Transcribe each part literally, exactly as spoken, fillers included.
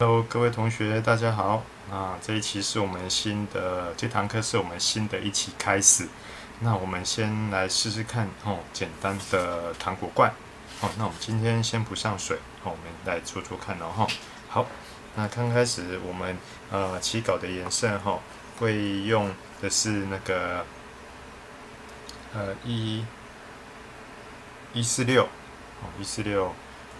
Hello，各位同学，大家好。那这一期是我们新的，这堂课是我们新的一期开始。那我们先来试试看哦，简单的糖果罐。哦，那我们今天先不上水，哦，我们来做做看哦。哈，好，那刚开始我们呃起稿的颜色哈、哦，会用的是那个呃一一四六哦一四六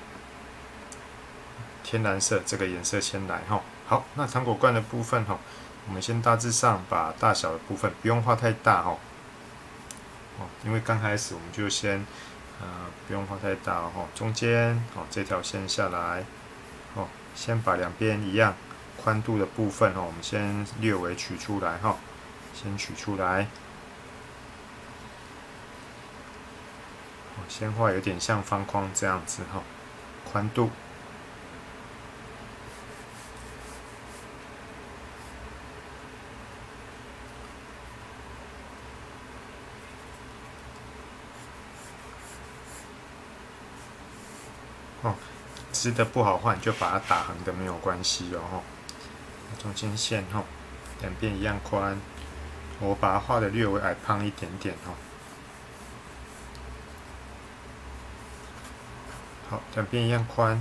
天蓝色这个颜色先来哈。好，那糖果罐的部分哈，我们先大致上把大小的部分不用画太大哈，哦，因为刚开始我们就先呃不用画太大哦，中间哦这条线下来哦，先把两边一样宽度的部分哦，我们先略微取出来哈，先取出来，哦，先画有点像方框这样子哈，宽度。哦，直的不好画，你就把它打横的没有关系哦。中间线哈，两边一样宽，我把它画的略微矮胖一点点哦。好，两边一样宽，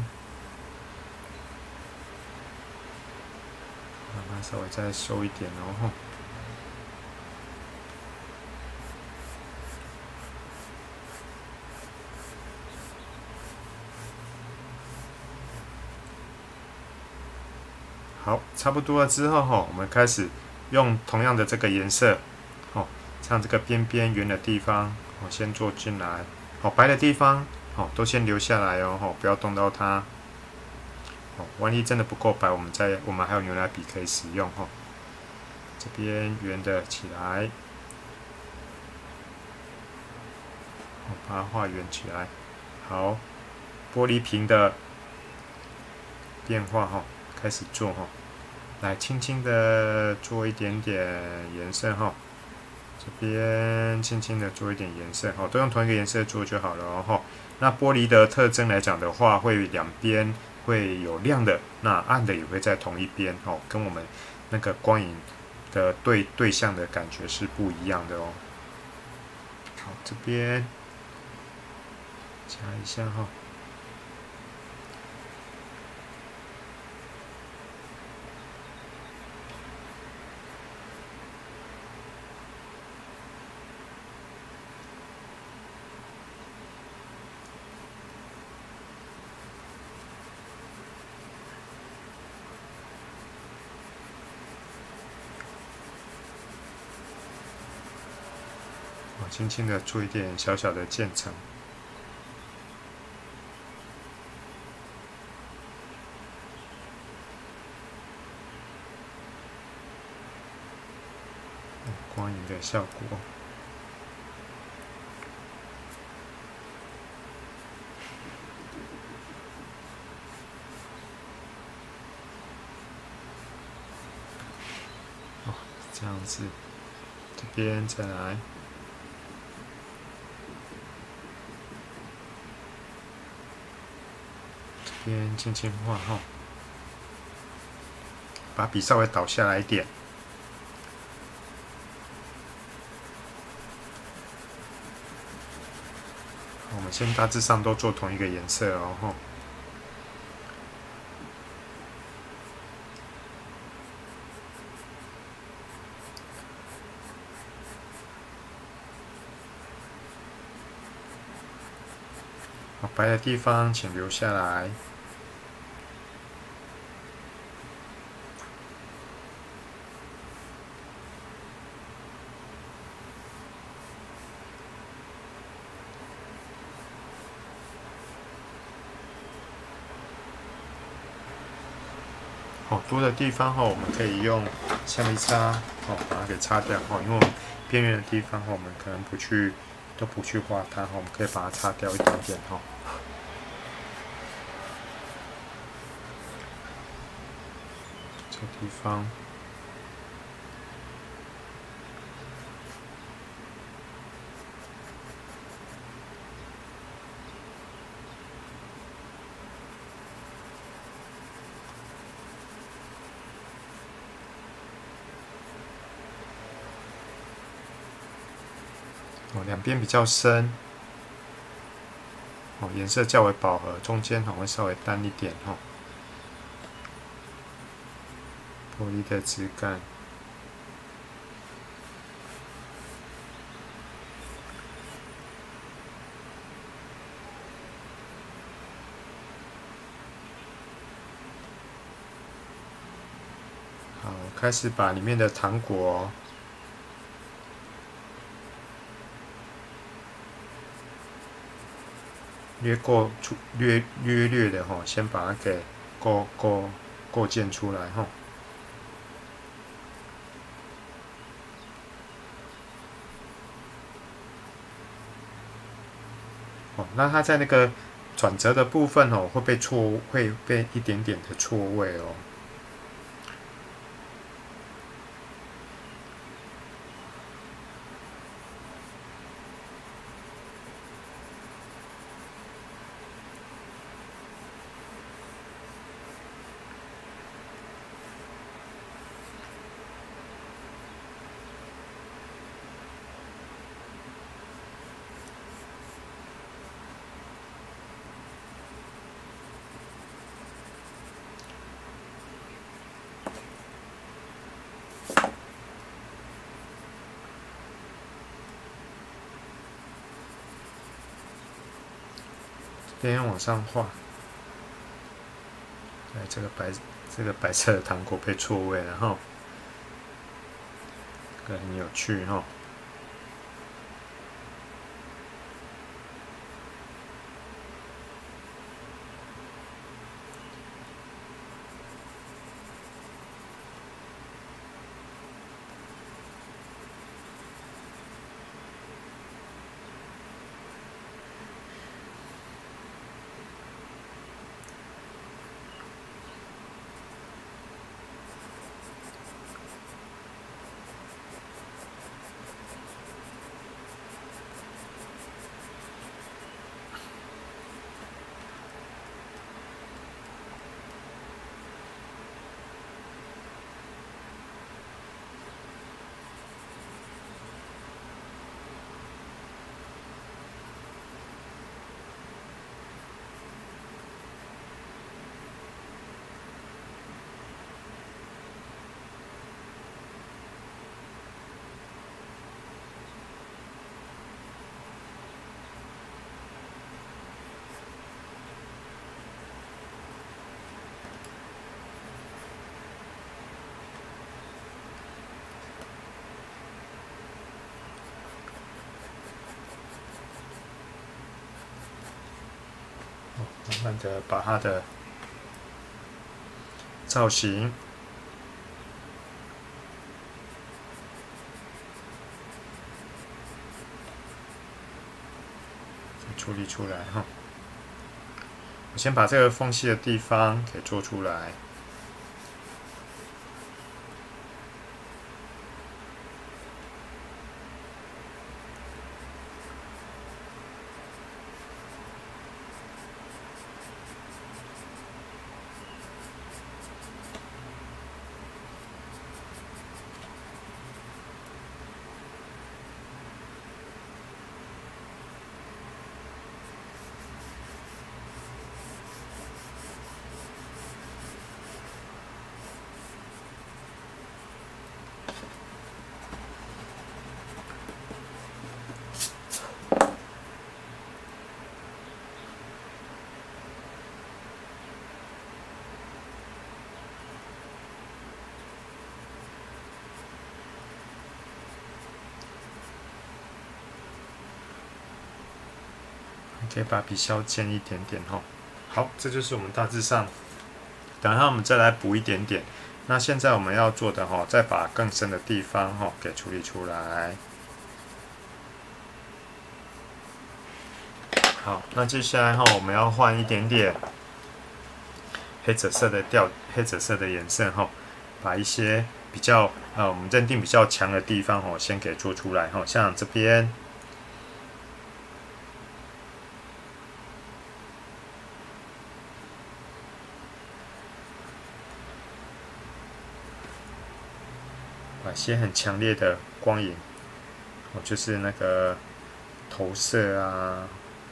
把它稍微再收一点哦。好，差不多了之后哈，我们开始用同样的这个颜色，哦，像这个边边圆的地方，我先做进来，好，白的地方，哦，都先留下来哦，不要动到它。哦，万一真的不够白，我们再，我们还有牛奶笔可以使用哈。这边圆的起来，我把它画圆起来。好，玻璃瓶的变化哈，开始做哈。来，轻轻的做一点点颜色哈，这边轻轻的做一点颜色哈，都用同一个颜色做就好了哦。那玻璃的特征来讲的话，会两边会有亮的，那暗的也会在同一边哦，跟我们那个光影的对对象的感觉是不一样的哦。好，这边加一下哈。轻轻的做一点小小的渐层。光影的效果。哦，这样子，这边再来。这边轻轻画哈，把笔稍微倒下来一点。我们先大致上都做同一个颜色哦。白的地方请留下来。哦，多的地方哈，我们可以用橡皮擦哦，把它给擦掉哦，因为我们边缘的地方哈，我们可能不去都不去画它哈，我们可以把它擦掉一点点哈。这个地方。 哦，两边比较深，哦，颜色较为饱和，中间哦会稍微淡一点哦。玻璃的质感。好，开始把里面的糖果略过出略略略的哈，先把它给构构构建出来哈。哦，那它在那个转折的部分哦，会被错会被一点点的错位哦。边往上画，哎，这个白这个白色的糖果被错位了哈，这个很有趣哈。慢慢的把它的造型处理出来哈。我先把这个缝隙的地方给做出来。可以把笔削尖一点点哈。好，这就是我们大致上。等一下我们再来补一点点。那现在我们要做的哈，再把更深的地方哈给处理出来。好，那接下来哈，我们要换一点点黑紫色的调，黑紫色的颜色哈，把一些比较呃我们认定比较强的地方哈，先给做出来哈，像这边。把一些很强烈的光影，哦，就是那个投射啊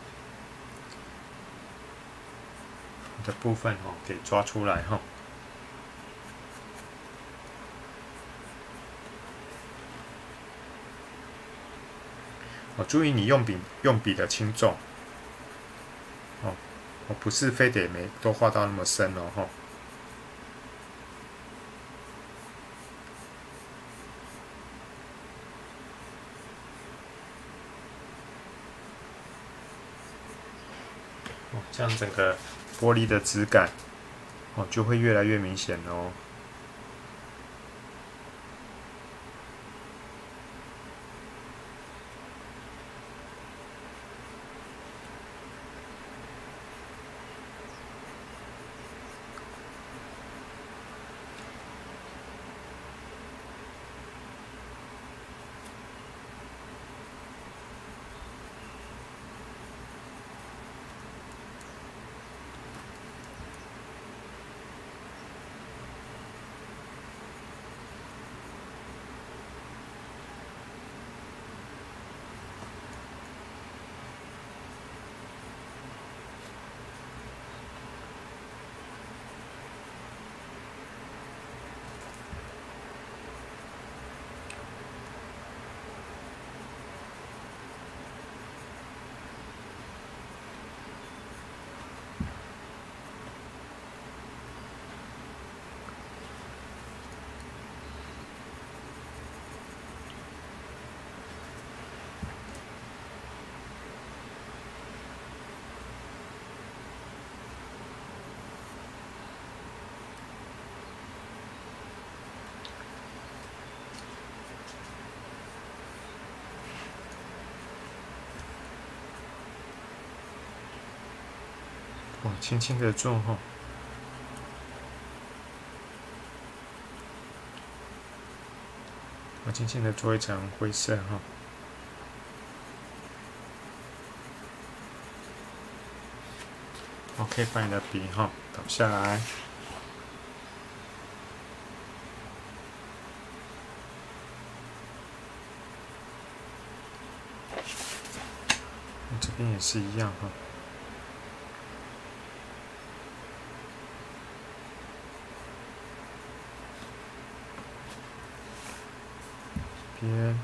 的部分哦，给抓出来哈。哦，注意你用笔用笔的轻重。哦，我不是非得每都画到那么深哦，哈。哦，这样整个玻璃的质感，哦，就会越来越明显哦。哦，轻轻的做哈。我轻轻的做一层灰色哈。OK， 把你的笔哈倒下来。这边也是一样哈。这边。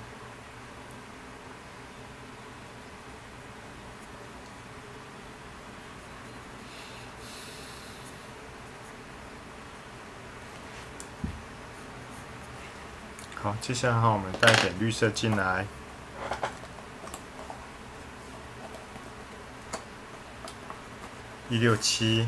好，接下来哈，我们带点绿色进来。一六七。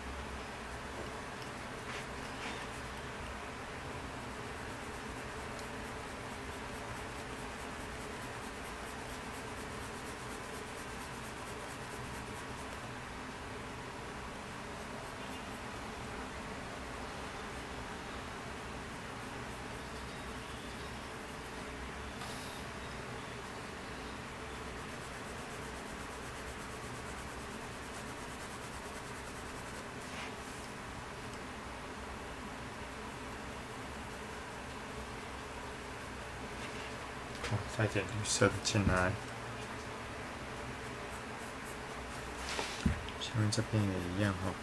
带点绿色的进来，下面这边也一样哈。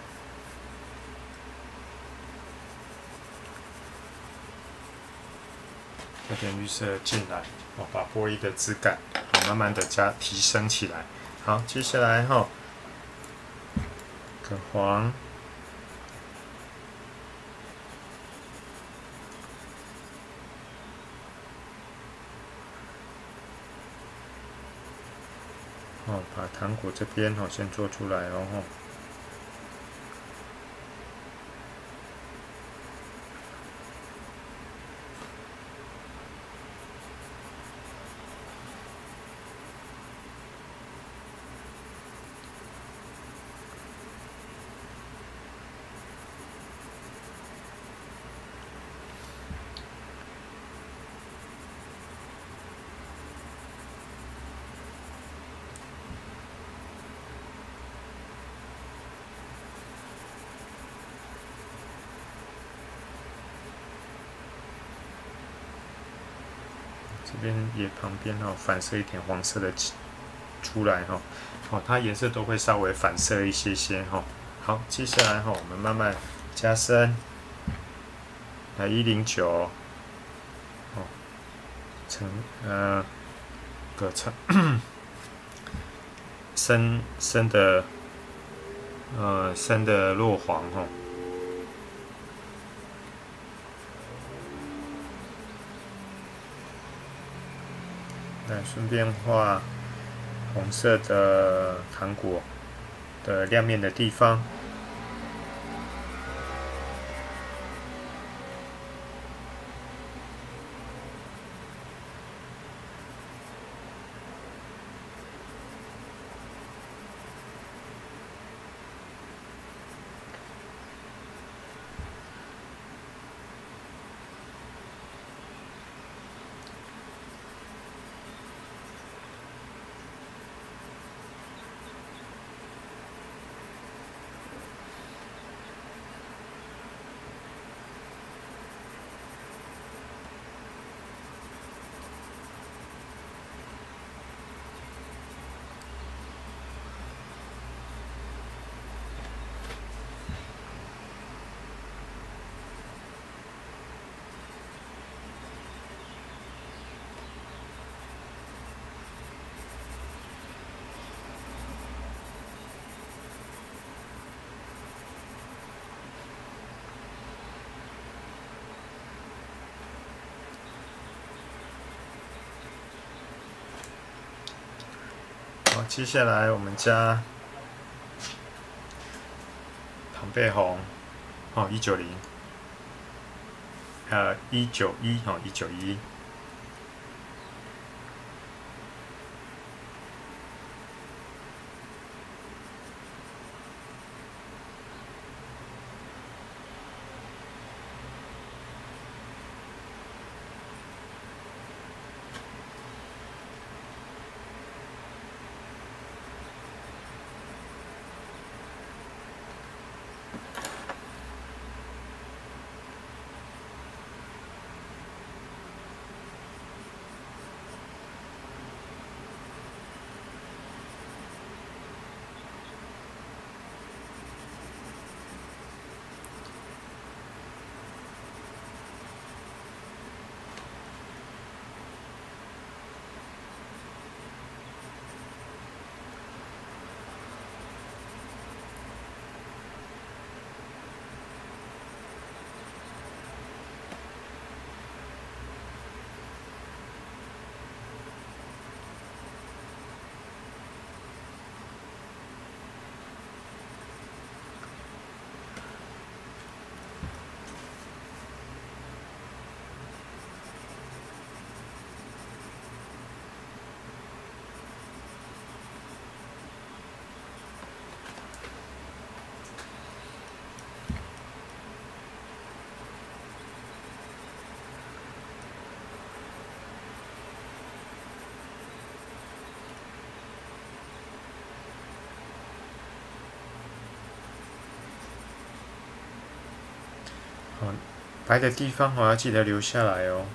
带点绿色进来，哦，把玻璃的质感，哦，慢慢的加提升起来。好，接下来哈，个黄。哦，把糖果这边哦先做出来哦。这边也旁边哦反射一点黄色的出来哈。哦，它颜色都会稍微反射一些些哈。好，接下来哈，我们慢慢加深，来一零九，哦，成呃个成深深的呃深的落黄哈。来顺便画红色的糖果的亮面的地方。好，接下来我们加庞贝红，哦，一九零，呃，一九一，哦，一九一。好，白的地方我要记得留下来哦。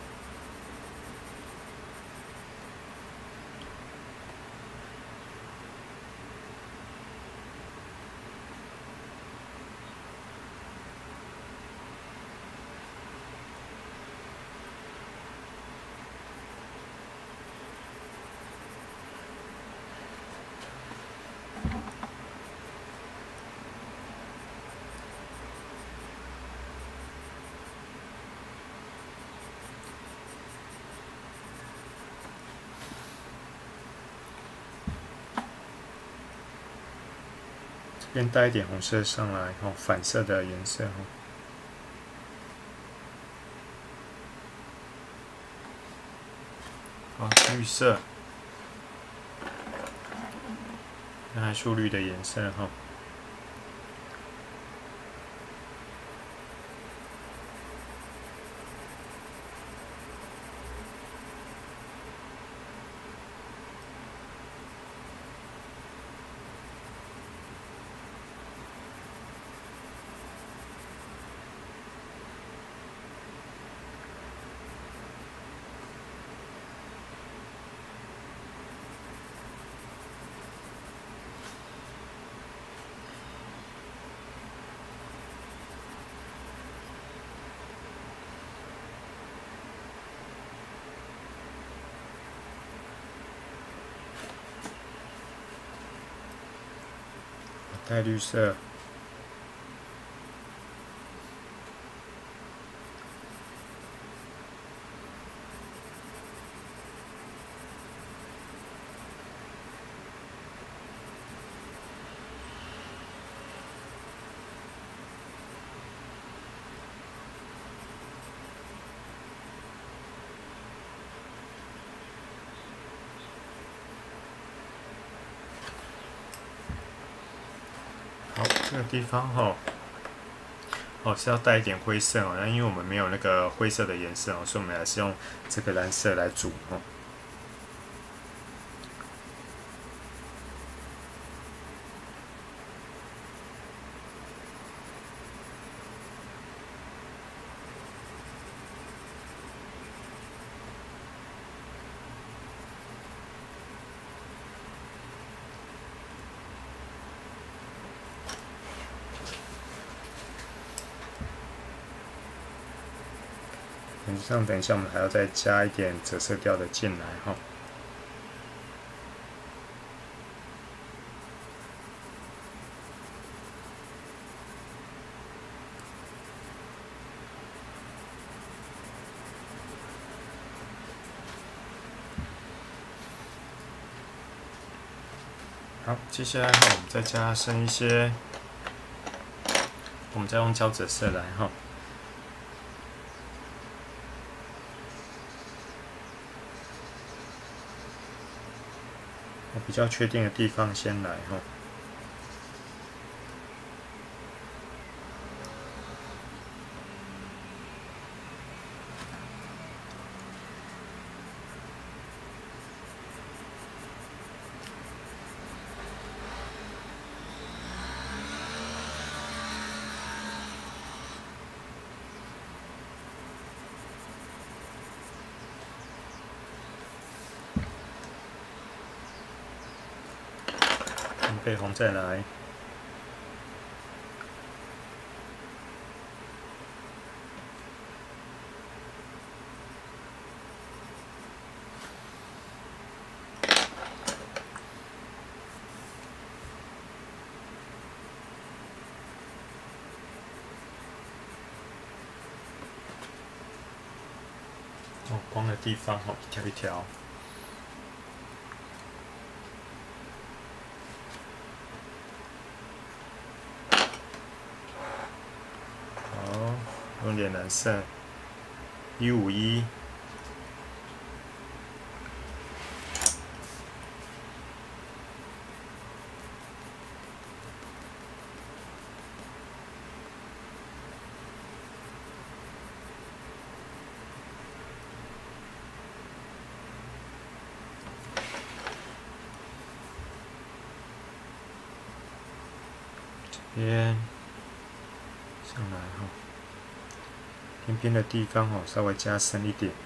这边带一点红色上来，哦，反射的颜色哦。好，绿色，那还树绿的颜色哈。 带绿色。好，这个地方哈、哦，哦是要带一点灰色哦，那因为我们没有那个灰色的颜色哦，所以我们还是用这个蓝色来煮哦。实际上，等一下我们还要再加一点折射调的进来哈。好，接下来哈，我们再加深一些，我们再用胶折射来哈。我比较确定的地方先来哈。背红再来。哦，光的地方哦，一条一条。好，用点蓝色，一五一。边上来哈，边边的地方哦，稍微加深一点，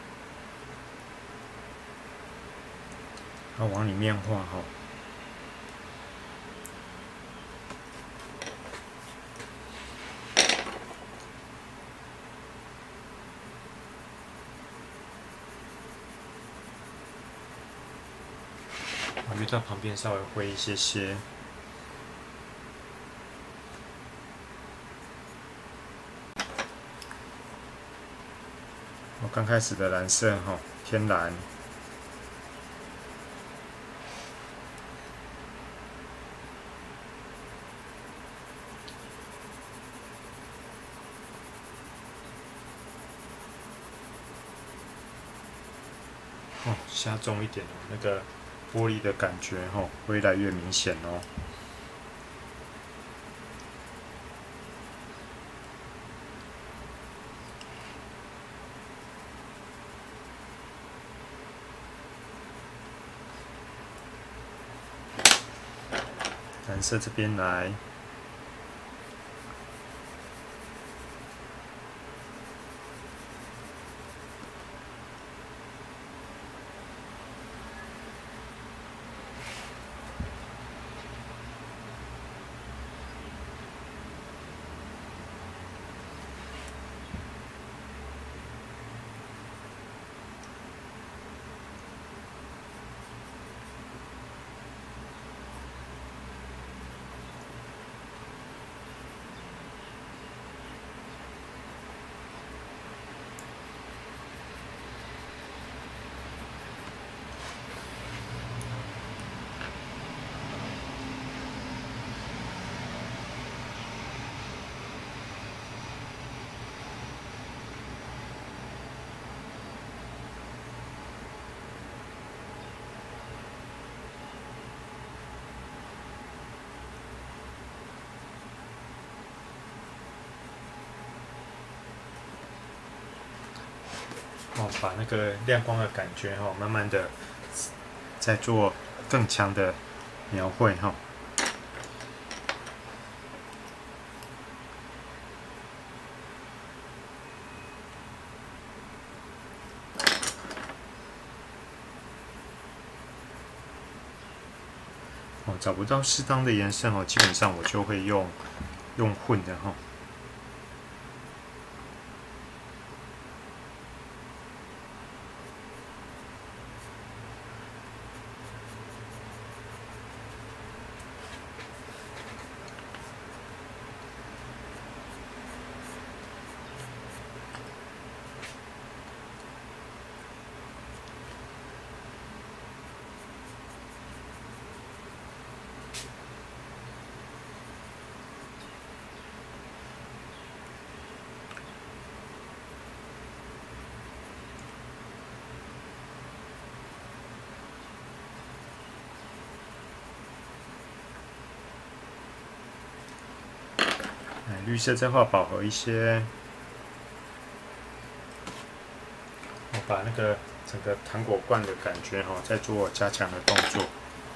然后往里面画哈。我遇到旁边稍微灰一些些。我刚开始的蓝色哈，天蓝。哦，下重一点哦，那个玻璃的感觉哦，会越来越明显哦。蓝色这边来。 哦，把那个亮光的感觉哦，慢慢的再做更强的描绘哈。哦，找不到适当的颜色哦，基本上我就会用用混的哈。绿色再画饱和一些，我把那个整个糖果罐的感觉哈，再做加强的动作。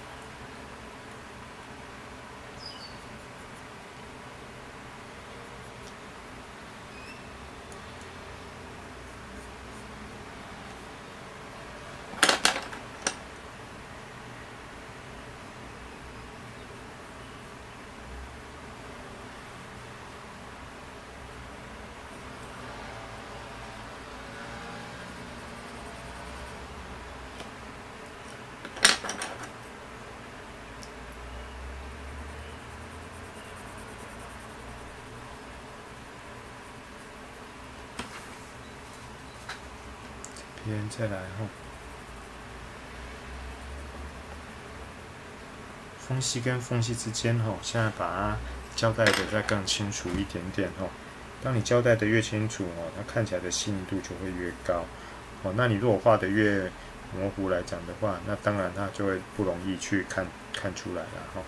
这边再来哈，缝隙跟缝隙之间哈，现在把它交代的再更清楚一点点哈。当你交代的越清楚哦，它看起来的细腻度就会越高哦。那你如果画的越模糊来讲的话，那当然它就会不容易去看看出来了哈。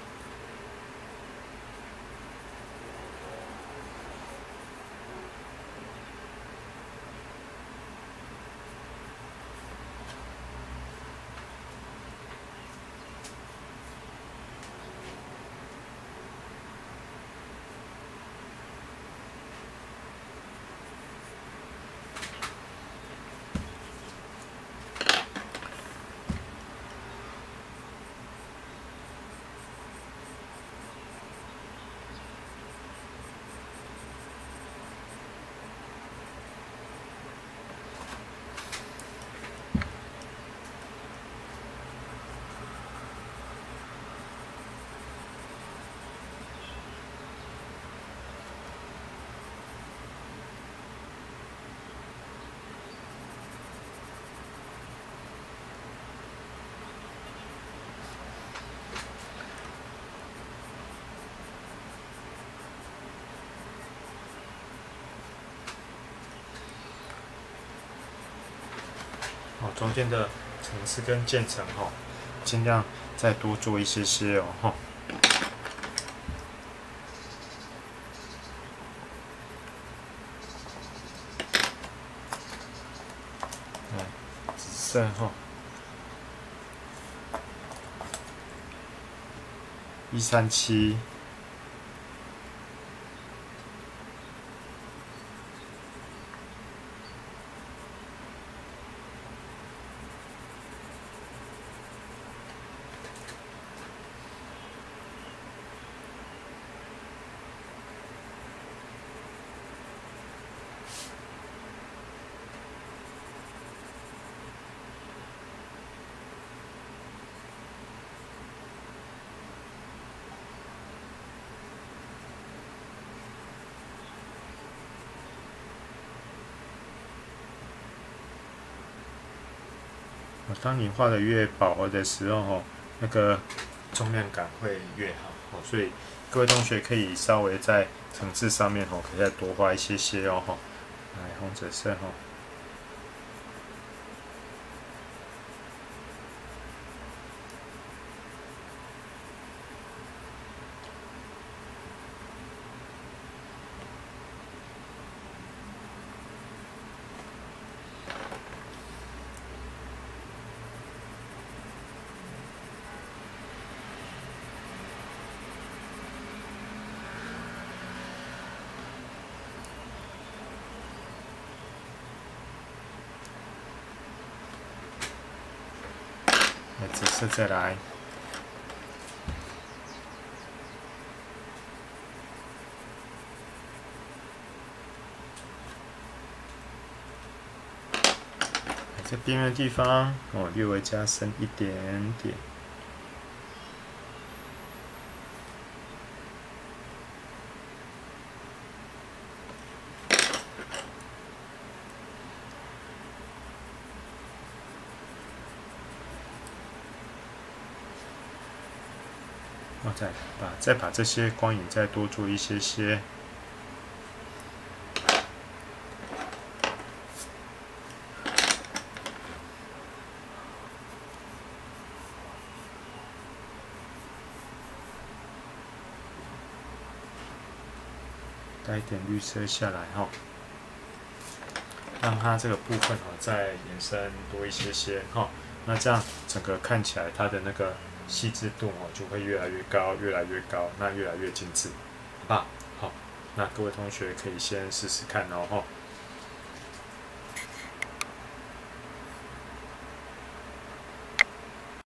哦，中间的层次跟渐层哈，尽量再多做一些些哦哈。嗯，紫色哈，一三七。当你画的越饱和的时候，哦，那个重量感会越好，哦，所以各位同学可以稍微在层次上面，哦，可以再多画一些些哦，哈，来红紫色，哈。 紫色再来。在边缘的地方，哦，略微加深一点点。我再把再把这些光影再多做一些些。带一点绿色下来哈，让它这个部分哈再延伸多一些些哈，那这样整个看起来它的那个细致度哦就会越来越高，越来越高，那越来越精致，好吧？好，那各位同学可以先试试看哦哈。